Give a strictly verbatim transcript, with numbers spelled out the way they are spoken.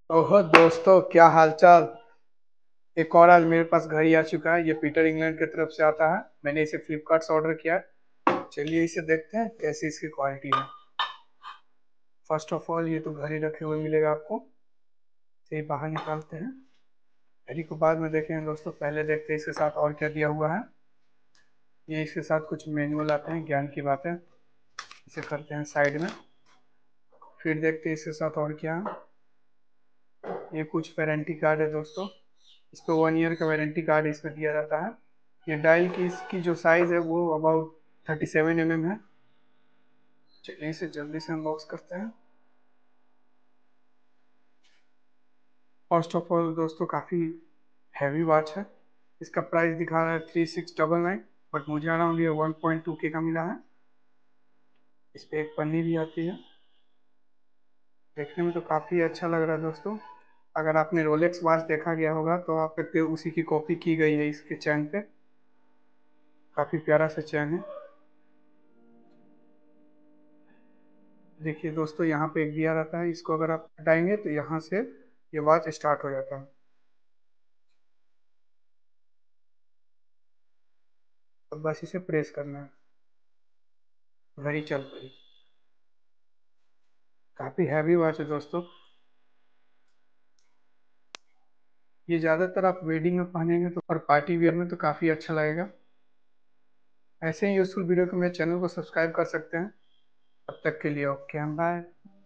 ओहो दोस्तों, क्या हालचाल। एक और आज मेरे पास घड़ी आ चुका है। ये पीटर इंग्लैंड की तरफ से आता है। मैंने इसे फ्लिपकार्ट से ऑर्डर किया है। चलिए इसे देखते हैं कैसी इसकी क्वालिटी है। फर्स्ट ऑफ ऑल ये तो घड़ी रखे हुए मिलेगा आपको। इसे बाहर निकालते हैं। घड़ी को बाद में देखेंगे दोस्तों, पहले देखते हैं इसके साथ और क्या दिया हुआ है। ये इसके साथ कुछ मैनुअल आते हैं, ज्ञान की बातें। इसे करते हैं साइड में। फिर देखते हैं इसके साथ और क्या है। ये कुछ वारंटी कार्ड है दोस्तों। इस पे वन ईयर का वारंटी कार्ड इसमें दिया जाता है। ये डायल की इसकी जो साइज है वो about thirty seven M M है। चलिए इसे जल्दी से अनबॉक्स करते हैं। फर्स्ट ऑफ ऑल दोस्तों, काफ़ी हैवी वॉच है। इसका प्राइस दिखा रहा है three six double nine, but मुझे अराउंड ये वन पॉइंट टू के का मिला है। इस पर एक पन्नी भी आती है। देखने में तो काफ़ी अच्छा लग रहा है दोस्तों। अगर आपने रोलेक्स वॉच देखा गया होगा तो आप देखते हो उसी की कॉपी की गई है इसके चैन पे। काफ़ी प्यारा सा चैन है। देखिए दोस्तों, यहाँ पे एक दिया रहता है। इसको अगर आप हटाएंगे तो यहाँ से ये वॉच स्टार्ट हो जाता है। अब बस इसे प्रेस करना है, घड़ी चल पड़ी। काफ़ी हैवी वॉच है दोस्तों। ये ज़्यादातर आप वेडिंग में पहनेंगे तो और पार्टी वियर में तो काफ़ी अच्छा लगेगा। ऐसे ही यूजफुल वीडियो को मेरे चैनल को सब्सक्राइब कर सकते हैं। तब तक के लिए ओके, बाय।